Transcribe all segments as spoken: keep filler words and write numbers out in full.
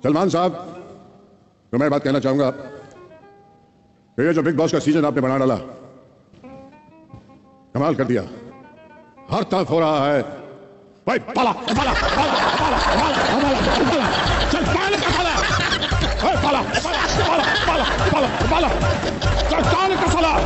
सलमान साहब, तो मैं बात कहना चाहूंगा, ये जो बिग बॉस का सीजन आपने बना डाला, कमाल कर दिया। हर तरफ हो रहा है भाई, पाला पाला पाला पाला पाला पाला चल पाला पाला पाला पाला पाला पाला पाला चल पाला का साला।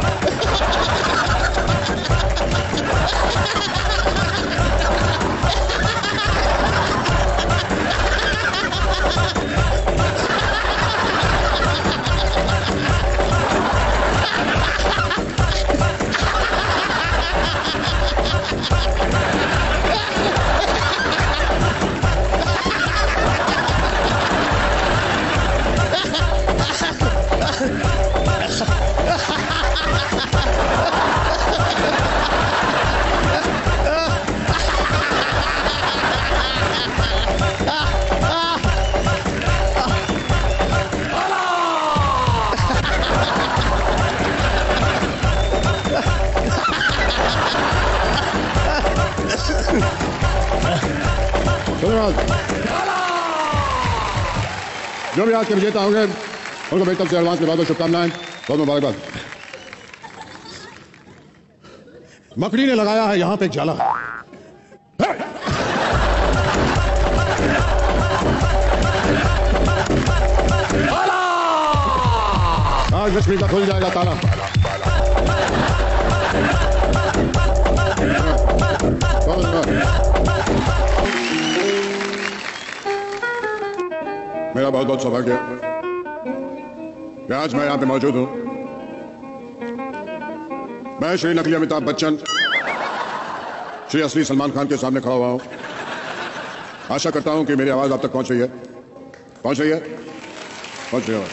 जो भी आज के विजेता होंगे उनको मेरी तरफ से एडवांस में बहुत बहुत शुभकामनाएं, बहुत मुबारकबाद। मकड़ी ने लगाया है यहां पे एक जाला। आज लक्ष्मी का खुल जाएगा ताला। मेरा बहुत बहुत सौभाग्य कि आज मैं यहां पे मौजूद हूं। मैं श्री नकली अमिताभ बच्चन, श्री असली सलमान खान के सामने खड़ा हुआ हूं। आशा करता हूं कि मेरी आवाज आप तक पहुंच रही है। पहुंच रही है पहुंच रही है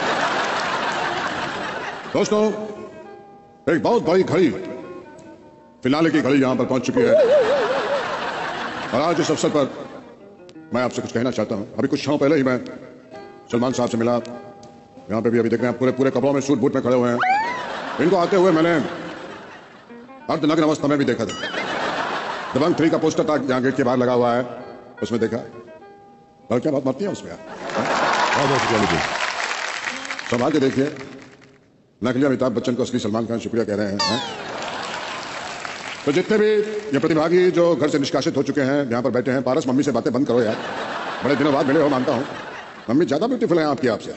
दोस्तों, एक बहुत बड़ी घड़ी, फिनाले की घड़ी यहां पर पहुंच चुकी है और आज इस अवसर पर मैं आपसे कुछ कहना चाहता हूं। अभी कुछ क्षणों पहले ही मैं सलमान साहब से मिला। यहां पे भी अभी देख रहे हैं पूरे पूरे कपड़ों में, सूट बूट में खड़े हुए हैं। इनको आते हुए मैंने अर्धनग्न अवस्था में भी देखा था। दबंग थ्री का पोस्टर था जहां गेट के बाहर लगा हुआ है, उसमें देखा। और क्या बात मरती है उसमें यार। संभाल के देखिए, नकली अमिताभ बच्चन को असली सलमान खान शुक्रिया कह रहे हैं, हैं? तो जितने भी ये प्रतिभागी जो घर से निष्कासित हो चुके हैं यहाँ पर बैठे हैं, पारस मम्मी से बातें बंद करो यार, बड़े दिनों बाद मिले हो, मानता हूँ। मम्मी ज्यादा ब्यूटीफुल हैं आपकी आपसे।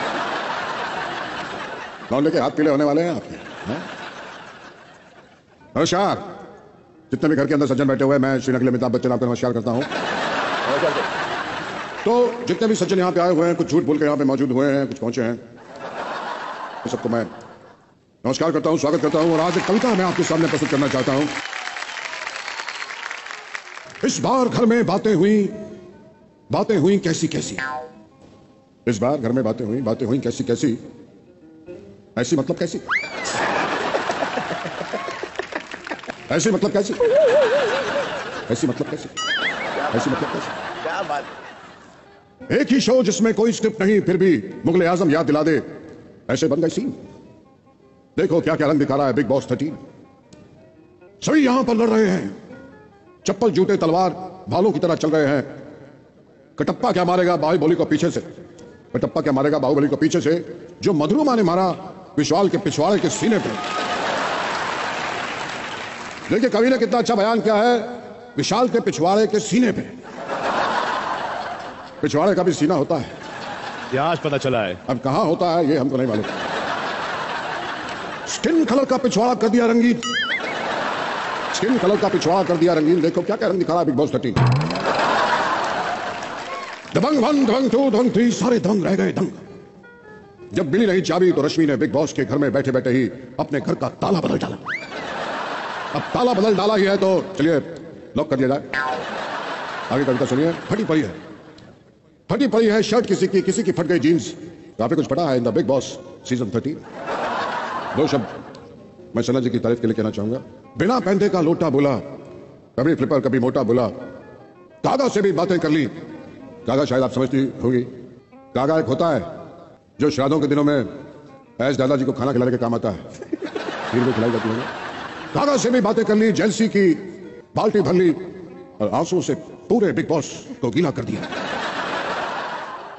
लौंडे के हाथ पीले होने वाले हैं आपके। नमस्कार जितने भी घर के अंदर सज्जन बैठे हुए हैं, मैं श्री नकली अमिताभ बच्चन आपको नमस्कार करता हूँ। तो जितने भी सज्जन यहाँ पे आए हुए हैं, कुछ झूठ बोल के यहाँ पे मौजूद हुए हैं, कुछ पहुंचे हैं, तो सबको मैं नमस्कार करता हूं, स्वागत करता हूं। और आज एक कविता मैं आपके सामने प्रस्तुत करना चाहता हूं। इस बार घर में बातें हुई, बातें हुई कैसी कैसी। इस बार घर में बातें हुई, बातें हुई कैसी कैसी। ऐसी मतलब कैसी, ऐसी मतलब कैसी, ऐसी मतलब कैसी, ऐसी मतलब कैसी। क्या बात। एक ही शो जिसमें कोई स्क्रिप्ट नहीं, फिर भी मुगले आजम याद दिला दे, ऐसे बन गए सीन। देखो क्या क्या रंग दिखा रहा है बिग बॉस थर्टीन। सभी यहां पर लड़ रहे हैं, चप्पल जूते तलवार भालों की तरह चल रहे हैं। कटप्पा क्या मारेगा बाहुबली को पीछे से, कटप्पा क्या मारेगा बाहुबली को पीछे से, जो मधुरमा ने मारा विशाल के पिछवाड़े के सीने पे। देखिए कवि ने कितना अच्छा बयान किया है, विशाल के पिछवाड़े के सीने पे। पिछवाड़े का भी सीना होता है, यह आज पता चला है। अब कहां होता है ये हमको नहीं मालूम। स्किन कलर का पिछवाड़ा कर दिया रंगीन, स्किन कलर का पिछवाड़ा कर दिया रंगीन। देखो क्या क्या रंग दिखा रहा है Bigg Boss thirteen. Dabangg one, Dabangg two, Dabangg three, सारे दबंग रह गए दंग। जब मिली नहीं चाबी तो रश्मि ने बिग बॉस के घर में बैठे बैठे ही अपने घर का ताला बदल डाला। अब ताला बदल डाला ही है तो चलिए लॉक कर दिया जाए। आगे कविता सुनिए। फटी पड़ी है, फटी पड़ी है शर्ट किसी की, किसी की फट गई जीन्स। काफी कुछ पड़ा है in the Bigg Boss season thirteen. दो शब्द मैं सना जी की तारीफ के लिए कहना चाहूंगा। बिना पहनते का लोटा बोला, कभी फ्लिपर कभी मोटा बोला। कागा से भी बातें कर ली। कागा शायद आप समझती होगी, कागा एक होता है जो श्राद्धों के दिनों में ऐस दादाजी को खाना खिलाने के काम आता है, खीर भी खिलाई जाती है। कागा से भी बातें कर ली, जेलसी की बाल्टी भर ली और आंसू से पूरे बिग बॉस को गीला कर दिया।